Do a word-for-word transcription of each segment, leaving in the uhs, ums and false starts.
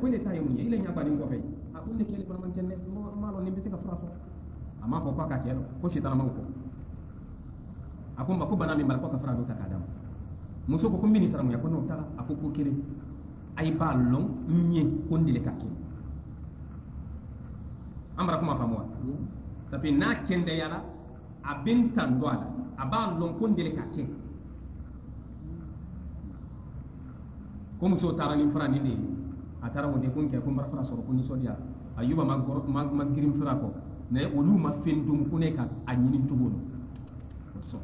ko ne tayi mun ile nya ba ni ko fay a ko ne kele man kenne ma lo ni be se ka fraso ama fo ko ka kelo ko shaytan ma fo akon ba ko bana min bal ko ka fra do ta kadam muso ko ko mini saramu ya ko no tala ako ko kire ay ba long nye ko ndile ka kin amra kuma famwa sapi na kende yala abin tandwala aba long ko ndile ka kin ko muso tara ni fra ni ni atara mo de kun ke ko mbar fra so ko ni so dia ayuba mag mag girim fra ko ne olu ma fen dum fu ne ka anyini tugolo so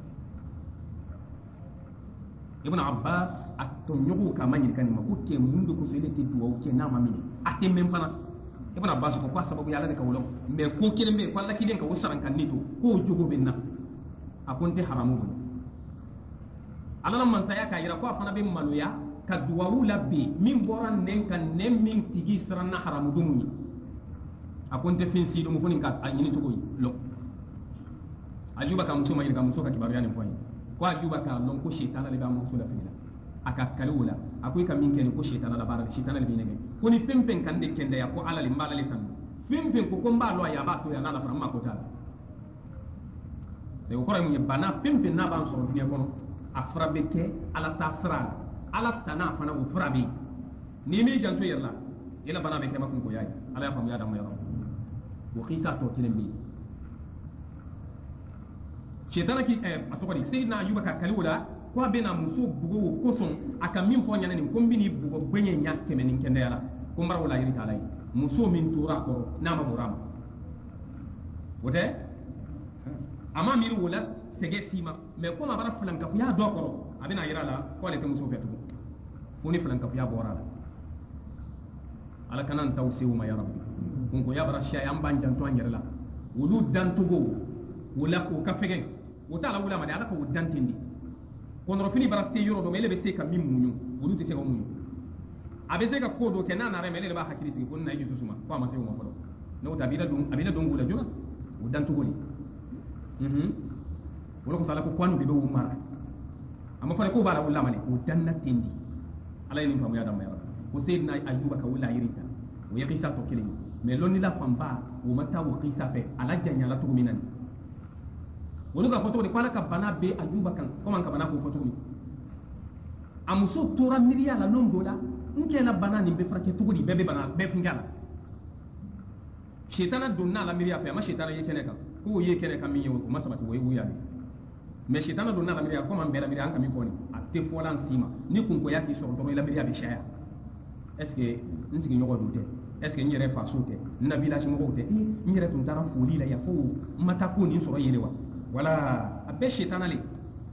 ibn abbas atonyogo kama nyini kan ma ko ke mundu ko fele te duwa ke na mamini ate mem fana ibn abbas ko kwa sababu yalla de ka wolo me ko kire me ko la kiden ka wasaran kan nito ko jogo benna akonte haramu bo alala man saya ka yira ko fana be manuya ka duwa wula be min boran nen kan nem min tigi sranna haramu dumuni akonte fin si dum funin ka anyini to ko lo ayuba kam suma yira kam so ka kibaru yani foyi ko ajuba ka lon ko shaytan le ba mo so la fina aka kalula akoy kam min ken ko shaytan la bara shaytan le binege ko ni fem fem kan de kende ya ko ala le mbala le tan fem fem ko ko mbalo ya ba to ya na la fara ma ko ta se ko ray mu bana fem fem na ba so dunya kono afra beke ala tasra ala tana fana wo frabi ni mi janto yerla ila bana beke makun ko yayi ala ya fam ya dam ya wo khisa to tilembi shaytan ki eh asokodi sayyidina ayuba ka kalula ko bena muso bugo ko son aka min fo nyana ni ko mbini bugo gbenye nya kemeni kende yala ko mbar wala yiri talay muso min tura ko na ma buram wote ama miru wala sege sima me ko ma bara fulan ka fu ya do ko abina yira la ko le te muso fetu funi fulan ka fu ya bora la ala kanan tawsiwu ma ya rabbi kun ko ya bara shay am banjan to anyirla wulu dan tugo wala ko ka fegen wota la wula ma da ala ko dantindi kono fini bara se yoro do mele be se ka min munyu wulu te se ko munyu abe se ka ko do kenan na re mele ba hakiri sigi kun na yi susuma ko ma se mo folo no ta bida dum abida dum wula juna wudantu goli mhm wala ko sala ko kwanu be be umara amma fa ko bara wula mane wudanna tindi ala yin famu ya da mayara ko sayyidina ayyuba ka wula yirita wo yaqisa to kilin me lonni la famba wo mata wo qisa fe ala janya la tugu minani wolu ga foto de kwala ka bana be ayuba kan ko man ka bana ko foto ni amuso tora miliya la londo la nke na bana ni be frake tugu di bebe bana be fingala shaytana donna la miliya fe ma shaytana yake ne kan ko yake ne kan min yewo ko masabati wo wuya ni me shaytana donna la miliya ko man be la miliya an kan min foni a te folan sima ni kun ko yaki so to la miliya be shaya est ce que nsigi nyogo dute est ce que nyere fa sote na village mo ko te e nyere tun tara foli la ya fo mata ko ni so yelewa wala abbe shaytan ali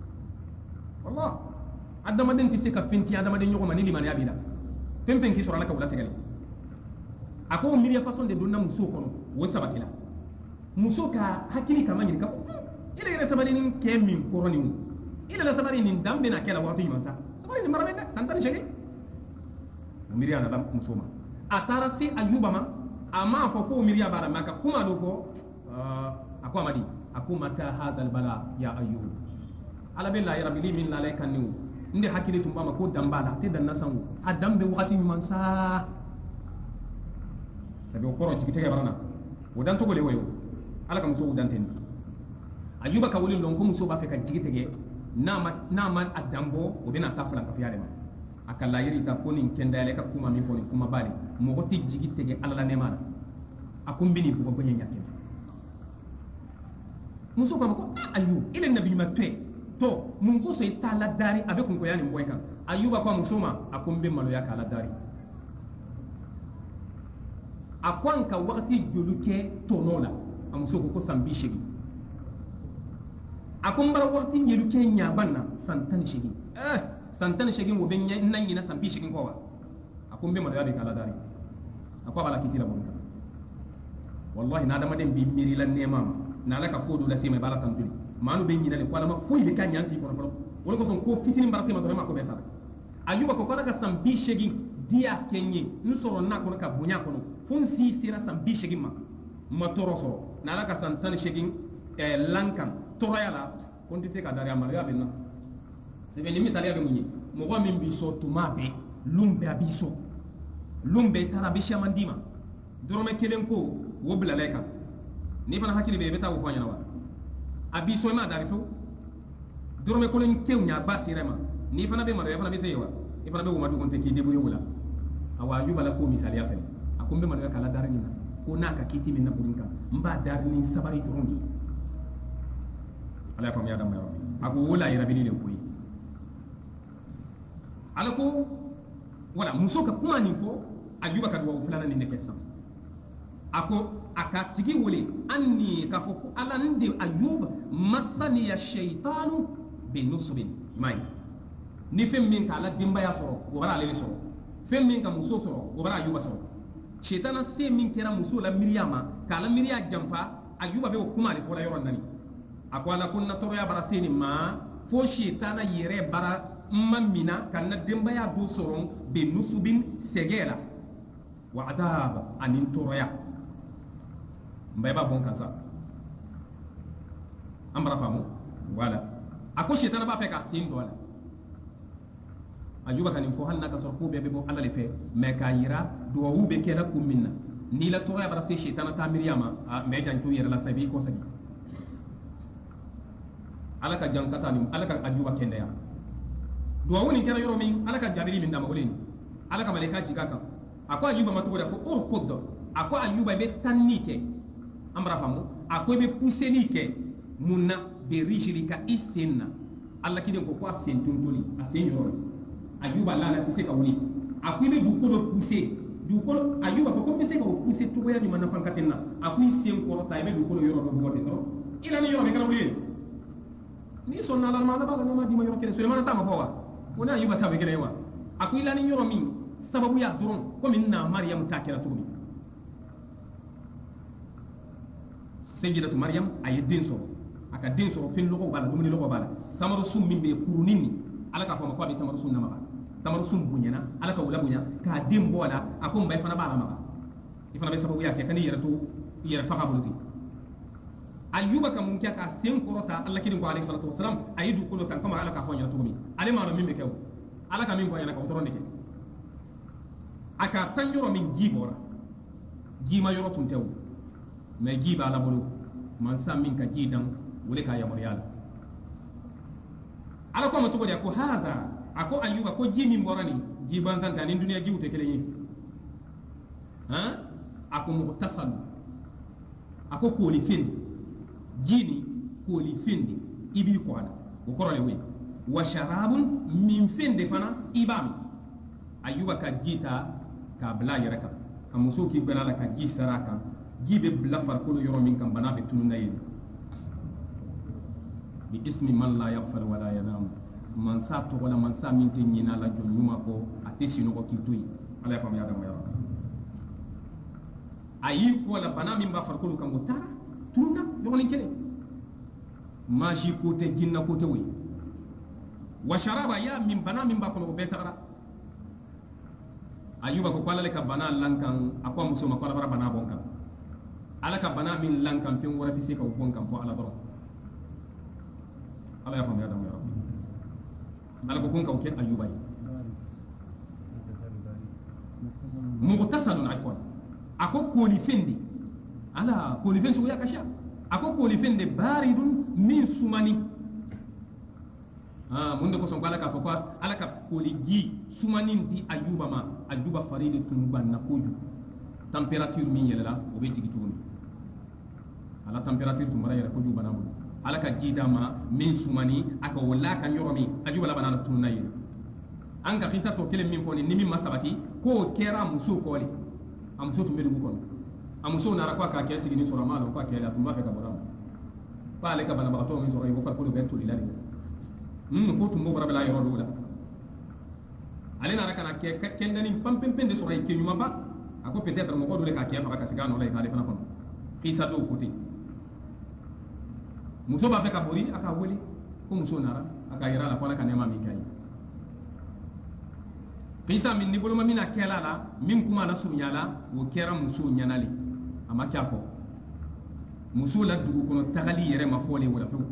wallah adama den ti se ka finti adama den nyogoma ni limani abida tempen ki sura la ka wala tegal ako miriya façon de donna muso kono wo sabatila muso ka hakili kama nyiri ka ile ile sabari ni ke min koroni mu ile la sabari ni dambe na kala wato yimansa sabari ni marabe santani shege miriya na muso ma atara si ayuba ma ama fo ko miriya bara maka kuma do fo ako amadi aku mata hadal bala ya ayyub ala billahi rabbi min la laikan ni inde hakili tumba ma ko dambala te dan nasan adam be wakati man sa sabi ko ron tikite barana wodan to gole wayo ala kam so wodan ten ayyuba ka wulin lon ko muso ba fe kan jigite ge nama nama adambo o bina tafala ka fiale ma akalla yiri ta ko nin kenda le ka kuma mi foni kuma bali mo ko ti jigite ge ala la nemana akumbini ko ko nyake muso ko ko ayu ile nabi matwe to mun ko so ita la dari abe kun ko yani mboy kan ayuba ko muso ma akumbe malo ya kala dari akwan ka wakati joluke tonola amuso ko ko sambi shigi akumbara wakati nyeluke nyabanna santan shigi eh santan shigi wo ben nan yina sambi shigi ko wa akumbe malo ya be kala dari akwa bala kitila bonka wallahi na da maden bi miri lan nema na la ka kodu la sema bala tan duli manu be nyina le ko ma foyi be kan yansi ko folo wala ko son ko fitini mbar sema to ma ko be sala ayuba ko kala ka sambi shegi dia kenyi nsoro na ko ka bunya ko fon si sira sambi shegi ma ma toro so na la ka santan shegi e lankan toro yala kon ti se ka dari amal ya be na se be ni misali ya be munyi mo ko min bi so tuma be lumbe abiso lumbe tara be shamandima dorome kelen ko wo blaleka ni fana hakili be beta wo fanya wa abi so ma dari fu dorome ko len kewnya basirema ni fana be maro fana be sewa ni fana be wo madu konte ki debu yola awa yuba la ko misali afel akumbe maro kala darni na ko naka kiti min na burinka mba darni sabari turungi ala fam ya dam ya rabbi ako wala ira bini le koyi ala ko wala muso ka kuma ni fo ayuba ka duwa fulana ni neke sam ako aka tigi wole anni ka fo ko ala ndi ayuba masani ya shaytanu bi nusbin mai ni fem min ka ala dimba ya soro o bara le soro fem min ka muso soro o bara ayuba soro shaytana se min kera muso la miryama ka la mirya jamfa ayuba be ko kuma ni fo la yoron nani ako ala kunna toro ya bara seni ma fo shaytana yere bara mamina kanna dimba ya do soron be nusubin segela wa adab anin toroya mbay ba bon kansa amra famu wala ako shaytan ba fe ka sin dola ayuba kanin fo hanna ka sorko be be bo ala le fe me ka yira do wu be kela kum minna ni la toroya bara se shaytan ta miryama me jan to yira la sabi ko sabi ala ka jankata ni ala ka ayuba kende ya duwa woni kera yoro min ala ka jabiri min dama woleni ala ka malika jiga kan ako ayuba matugo da ko or koddo ako ayuba be tannike amra famu ako be puseni ke munna be rijlika isenna alla kiden ko ko asen tuntuli asen yoro ayuba la la tise ka woni ako be du ko do puse du ko ayuba ko ko be se ka puse to boya ni manafan katenna ako isen ko ta be du ko yoro do bote to ila ni yoro be kala woni ni sonna la ma na ba na ma di ma yoro kene sulemana ta ma fowa wona ayuba tabe gele wa aku ila ni yoro min sababu ya duron ko min na maryam takira tumi sayyidatu maryam ay den so aka den so fin logo bala dumuni logo bala tamaru sum min be kurunini ala ka fama ko be tamaru sum na ma tamaru sum bunyana ala ka wala bunya ka dem bola akum bay fana bala ma ifana be sababu ya ke kan yera to yera fa habuluti ayuba kam mun ka sen korota Allah kidin ko alayhi salatu wassalam ayidu ko tan kama ala ka fanya to mi ale ma no min be kew ala ka min ko yana ka to ronde ke aka tan yoro min gibora gima yoro tun tew me giba la bolo man sam min ka gidan wole ka yamor yalla ala ko ma to ko haza ako ayuba ko jimi morani giban santa ni duniya giwte kele yi ha ako muhtasal ako ko li fin jini ko li fin ibi ko ala ko korole we wa sharabun min fin de fana ibam ayuba ka jita ka bla yara kam kam muso ki bela la ka ji saraka jibe bla far ko yoro min kam bana be tunna yi bi ismi man la yaghfar wa la yanam man sa to wala man sa min tin nyina la jom nyuma ko atesi no ko kiltoyi ala fam ya dama yaro ayi ko la bana min ba far ko kam gotara tunna yoro ni kele maji ko te ginna ko te wi wa sharaba ya min bana min ba ko be tara ayuba ko kwala le ka bana lankan akwa muso ma kwala bara bana bonkan ala ka bana min lankan fin warati se ka bonkan fo ala doro ala ya fam ya dam ya rabbi ala ko kun ka ke ayuba yi mughtasalun afwan ako ko li fendi ala ko li fendi so ya kasha ako ko li fendi baridun min sumani ah mun de ko son kala ka fo ala ka ko li gi sumanin di ayuba ma ayuba faridi tumban na koju temperature min yela o be jigi tuguni ala temperature tumbara yela koju banamu ala ka jida ma min sumani aka wala kan yoro mi ayuba la banana tunna yela an ka kisa to kele min foni ni min masabati ko kera muso ko le amuso tumbe du ko amuso na rakwa ka kesi ni sura malo ko kele tumba fe ka boram pa ale ka bana ba to min sura yo fa ko be to lilani mm ko tumbo bara bala yoro dula ale na raka na ke kendani pampempen de sura ke nyuma ba ako peut-être mo ko dole ka ke fa ka siga no lay ka le fana kon kisa do kuti muso ba fe ka bori aka woli ko muso nara aka yira la ko la ka nema mi kai kisa min ni boloma mina kela la min kuma na sunya la wo kera muso nyanali ama kya ko muso la dugu kono tagali yere ma fole wala fe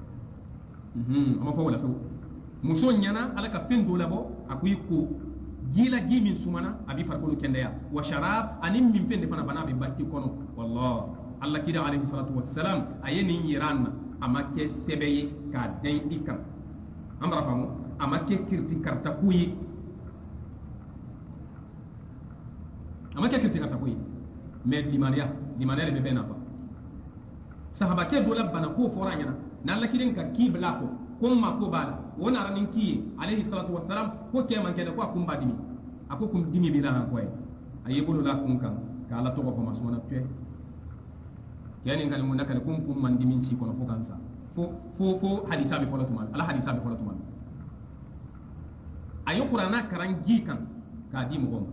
mhm ama fo wala fe muso nyana ala ka fen do labo akuyi ko gila gi min sumana abi farkulu kendeya wa sharab anim min fende fana bana be bakki kono wallah Allah kida alayhi salatu wassalam ayeni yiranna amake sebeye ka den ikam amra famu amake kirti karta kuyi amake kirti karta kuyi mais limaniya limaniya be bena fa sahaba ke dola bana ko fora nyana nan la kiden ka kibla ko ko ma ko bala wona ranin ki alayhi salatu wassalam ko ke man ke da ko kumba dimi ako kum dimi bi la ko ay ayebulu la kun kan ka ala to ko fa masuna tue yani ngal mun nakal kum kum man dimin si kono fo kansa fo fo fo hadisa be folo tuman ala hadisa be folo tuman ayo qur'ana karan gi kan ka di mo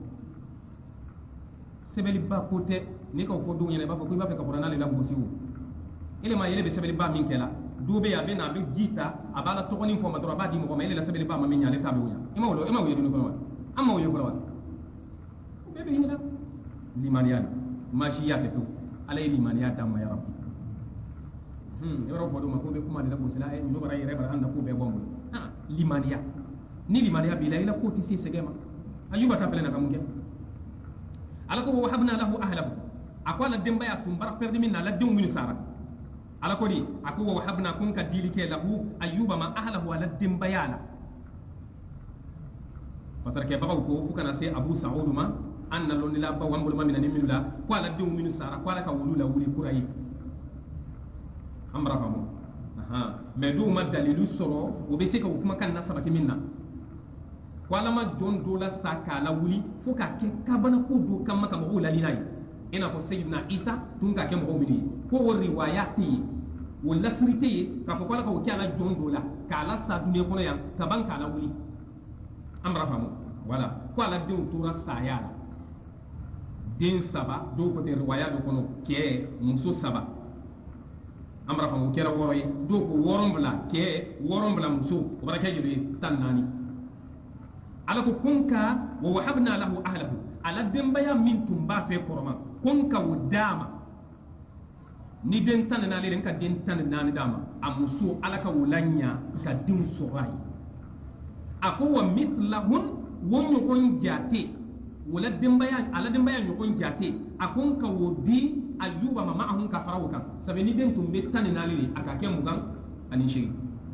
sebeli ba kote ni ka fo dunya ba fo ko ba fe ka qur'ana le la bo siwo ile ma yele be sebeli ba min kela dube ya be na be gita abala to koni fo ma dro ba di mo ma ile la sebeli ba ma min nyale tabe wuya ima wolo ima wuya dunu ko wa amma wuya fo wa be be hinda limaniya majiya te fu ala limaniya damma ya rabbi hmm yoro fo do ma ko be kuma de la bo sila e no bara yere bara anda ko be bombo ah limaniya ni limaniya bi la ila ko ti si segema ayuba ta fele na kamunke ala ko wahabna lahu ahlahu akwala demba ya tumbar perdi min la dum min sara ala ko di ako wahabna kun ka dilike lahu ayuba ma ahlahu ala demba yala fasar ke baba ko fu kana se abu sa'ud ma anna lon la ba wambul ma min min la ko ala dum min sara ko ala ka wulula wuli kurai amra famu aha me du ma dalilu soro o be se ka kuma kan nasabati minna walama jon dola saka la wuli fo ka ke kabana ko do kam maka mo la linay ina fo sayyidina isa tun ka ke mo mini ko wo riwayati wo lasrite ka fo kala ko kala jon dola kala sa duniya ko yan ka ban kala wuli amra famu wala ko ala den tora sayala den saba do ko te riwaya do kono ke muso saba amra famu kera woro yi do ko worombla ke worombla muso o baraka jibe tanani ala ko kunka wa wahabna lahu ahlahu ala dembaya min tumba fe koroma kunka wudama ni den tan na le ka den tan na ni dama amusu ala ka wulanya ka din sorai ako wa mithlahun wonyo kon jate wala dembaya ala dembaya nyo kon jate akon ka wodi ayuba mama ahun ka farawuka sabe ni den tumbe tan na le aka ke mugan anin shiri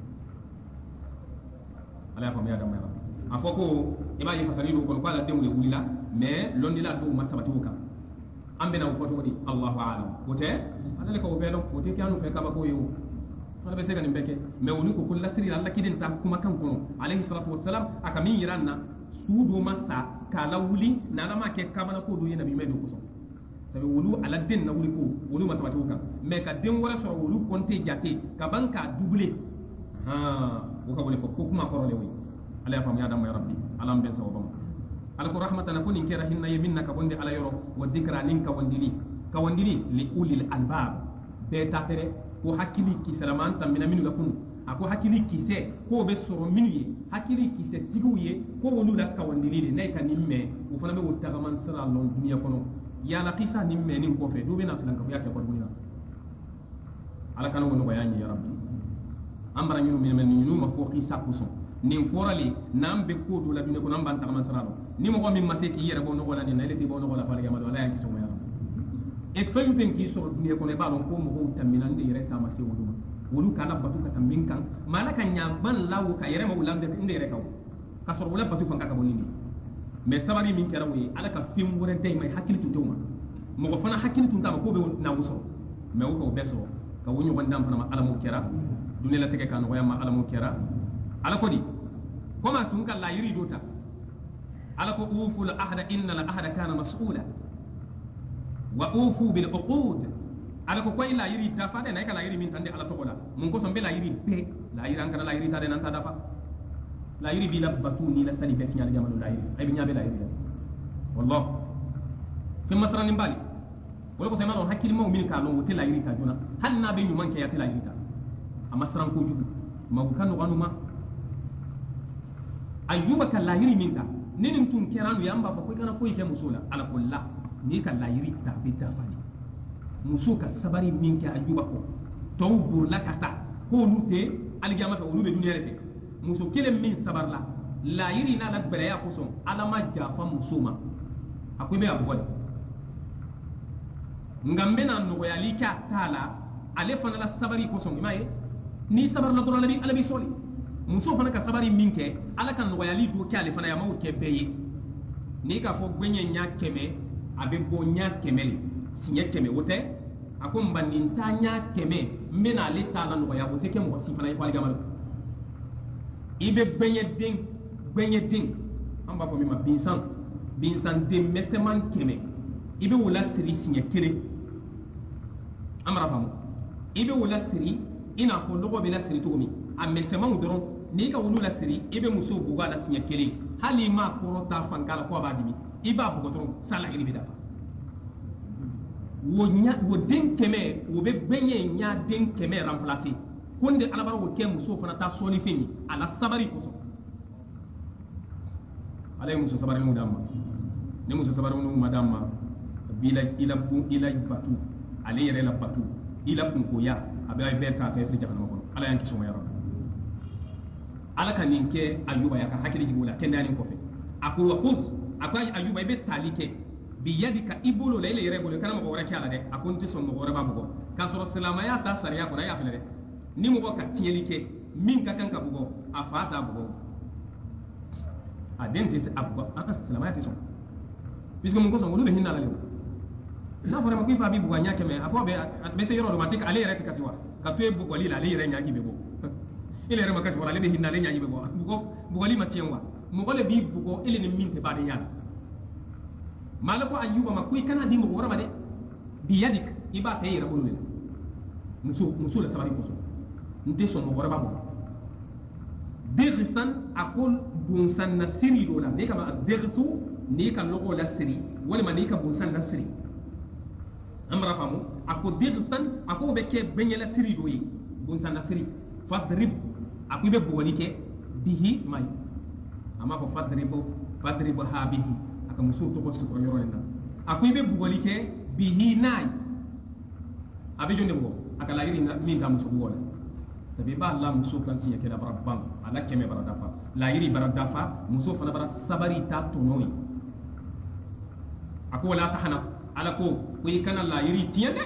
ala fa mi adam ya afoko iba yi fasalilu kon ko ala demule wulila mais londila do masabati wuka ambena foto wadi Allahu a'lam wote adale ko belo wote kanu fe kaba ko yo ala be sega ni beke mais woni ko kullu sirri Allah kidin ta kuma kan kono alayhi salatu wassalam aka min yiranna suudo masa kala wuli nana ma ke kabana ko do yenabi medo ko so sabe wulu ala den na wuli ko wulu masabati wuka mais ka den wala so wulu konte jate ka banka doublé ha wuka woni fo ko kuma ko role wi ala fam ya dam ya rabbi alam ben sawabam ala ko rahmatan kun in kira hinna yeminna ka bonde ala yoro wa dhikra nin ka wandini ka wandini li ulil albab be tatere ko hakili ki salaman tambina minu lakun ako hakili ki se ko be soro minu ye hakili ki se tiguye ko wonu la ka wandini le nay ka nimme o fana be wottaga man sara lon dunya kono ya la qisa nimme nin ko fe do be na filan ka ya ke ko dunina ala kan wono bayani ya rabbi ambara nyunu min men nyunu ma fo qisa kuson nin forali nan be ko do la dune ko nan ban ta man saralo ni mo min maseki yere bo no wala ni nayleti bo no wala fala gamado wala yanki so mo yaram e fam pen ki so dune ko ne balon ko mo ho tamminan de yere ta mase wuduma wulu kala batu ka tammin kan malaka nyamban lawu ka yere mo lamde inde yere kaw ka so wala batu fan ka ka bonini mais sabari min kera wi ala ka fim wore day may hakili tu tuma mo ko fana hakili tu tama ko be na wuso mais ko beso ka wonyo wandam fana ma ala mo kera dune la tege kan ko yamma ala mo kera ala ko di koma tun kan la yiri dota ala ko ufu la ahada inna la ahada kana mas'ula wa ufu bil uqud ala ko koy la yiri dafa de nay ka la yiri min tande ala to gola mun ko so be la yiri be la yiri an kana la yiri tade nan ta dafa la yiri bi la batuni la sali bet nyaal jamanu la yiri ay bi nyaabe la yiri wallah fi masra ni mbali wala ko sema non hakili mo min ka no wote la yiri ta juna hanna be nyuman ke yati la yiri ta amasran ko jubu ma kanu ganuma ayuba kan lahiri minta ninin tun keranu yamba fa ko kana foyi ke musula ala kullah ni kan lahiri ta be dafani muso ka sabari min ke ayuba ko to burla kata ko lute aljama fa ulube duniya refe muso kele min sabarla la yiri na la beleya kuson alama jafa musuma akwai be abugol ngambe na no ya lika tala ale fana la sabari kuson imaye ni sabar na dora labi alabi soli muso fana ka sabari minke ala kan no ya li do kyale fana ya mawu ke beye ni ka fo gbenye nya keme abe bo nya kemeli sinye keme wote akon bandin ta nya keme mbena le tala no ya wote ke mo si fana ifali gamal ibe gbenye ding gbenye ding amba fo mi ma binsan binsan de meseman keme ibe wala siri sinye kele amara famu ibe wala siri ina fo logo be la siri to mi a meseman doron ni ka wulu la siri ibe muso buga la sinye kele hali ma korota fankala ko abadimi iba bugo to sala iri bida wo nya wo den keme wo be gbenye nya den keme remplacer konde alabara wo ke muso fana ta soli fini ala sabari ko so alay muso sabari mu damma ne muso sabari mu madamma bila ila bu ila batu ale yere la batu ila kun ko ya abe ay berta ka fri jahannama ko ala yanki so ma yaro ala kan ninke ayuba ya ka hakili jibula kendani ko fe aku wa khuz akwai ayuba be talike bi yadika ibulu layla yere bulu kana mo wara kyala de akunti son mo wara babugo kasoro salama ya ta sariya ko ya fele ni mo ka tielike min ka kan ka bugo afata bugo adente se abugo ah ah salama ya ti son puisque mon ko son wulu be hinna la lew na fora mo ko fa bi bugo nya keme afo be be se yoro automatique ale yere ti kasiwa ka to e bugo lila ale yere nya ki be bo ile yere makasi wala le be hinna le nya be bo bugo bugo li matienwa mo ko le bi bugo ile ni minte ba de nyala malako ayuba makui kana di mo wora bade bi yadik iba tay rabul musu musu la sabari musu nte so mo wora babo dirsan akul bunsan nasiri dola ne kama dirsu ne kan logo la siri wala ma ne ka bunsan nasiri amra famu akul dirsan akul be ke benye la siri doyi bunsan nasiri fadrib akul be boli ke bihi may ama ko fadribu fadribu ha bihi aka muso to ko su ko yoro enda akuy be bugoli ke bihi nay abe jonde mo aka la yiri min ta muso bugol sabi ba Allah muso kan siya ke da barabban ala keme baradafa la yiri baradafa muso fana bara sabari ta to noyi ako wala tahnas ala ko kuy kana la yiri tiyande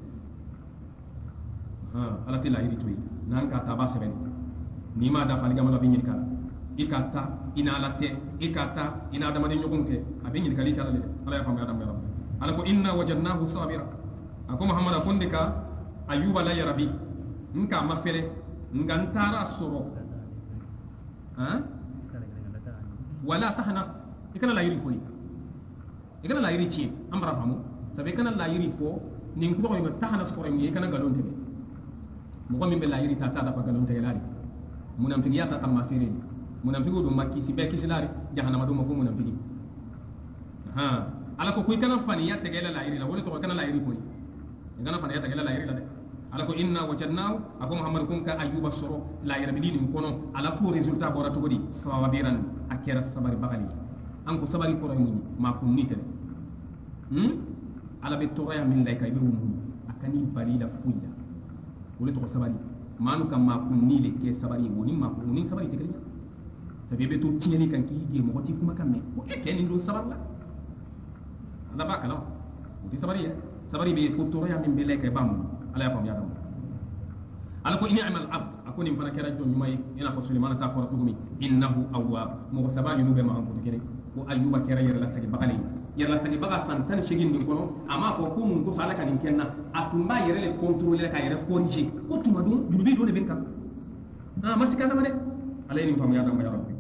ha ala ti la yiri toyi nan ka ta ba seben ni ma da fal gamala bi nyir kala ikata ina latte ikata ina adama de nyogunte abin yin kali kala le ala ya famu adam ya rabbi ala ko inna wajadnahu sabira ako muhammad akondika ayuba la ya rabbi nka mafere ngantara soro ha wala tahna ikana la yiri fo ikana la yiri ci amra famu sabe kana la yiri fo nin ko ko tahna soro mi kana galonte be mo ko min be la yiri tata da fa galonte yalari munam fiyata tamasiri munafiqu dum makki si be kisilari jahannama dum mafu munafiqi ha ala ko kuy kana fani ya tegela la iri la wala to kana la iri foni kana fani ya tegela la iri la de ala ko inna wajadnahu ako muhammad kun ka ayuba soro la iri bidin kono ala ko resultat bora to godi sawabiran akira sabari bakali an ko sabari ko ni ma kun ni tele hmm ala be to ya min laika be wum akani balila fuya wala to sabari manu kam ma kun ni le ke sabari woni ma kun ni sabari tegela sabi be to tieni kan ki ge mo ti kuma kamme ko e ken ndo sabar la ala ba kala di sabari ya sabari be ko to ya min be leke bam ala ya fam ya dam ala ko ini amal abd akoni mfana kera jon may ina fa sulaiman ta fara tugumi innahu awwab mo sabani no be ma ko kene ko ayuba kera yera la sagi bakali yera la sagi baka santan shigin din kono ama ko ko mun ko sala kan kenna atumba yera le contrôler ka yera corriger ko tuma dum junubi do le ben kam ah masika na mane ala ni fam ya dam ya rabbi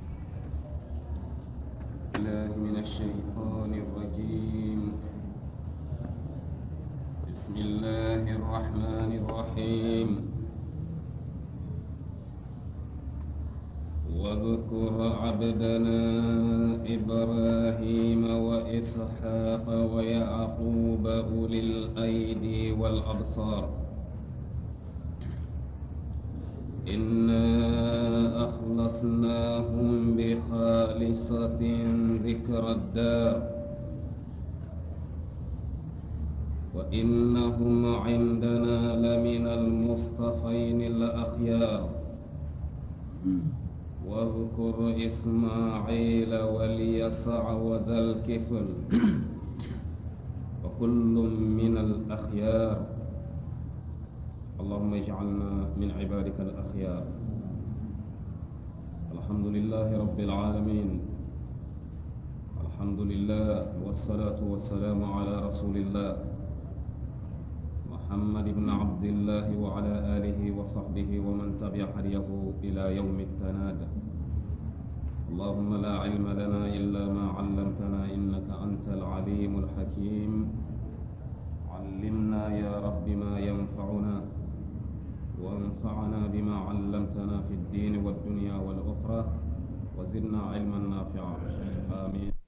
الله من الشيطان الرجيم بسم الله الرحمن الرحيم واذكر عبدنا إبراهيم وإسحاق ويعقوب أولي الأيدي والأبصار إنا أخلصناهم بخالصة ذكر الدار وإنهم عندنا لمن المصطفين الأخيار واذكر إسماعيل واليسع وذا الكفل وكل من الأخيار اللهم اجعلنا من عبادك الأخيار. الحمد لله رب العالمين. الحمد لله والصلاة والسلام على رسول الله محمد بن عبد الله وعلى آله وصحبه ومن تبع هديه إلى يوم التناد. اللهم لا علم لنا إلا ما علمتنا إنك أنت العليم الحكيم. علمنا يا رب ما ينفعنا وانفعنا بما علمتنا في الدين والدنيا والأخرى وزدنا علما نافعا. آمين.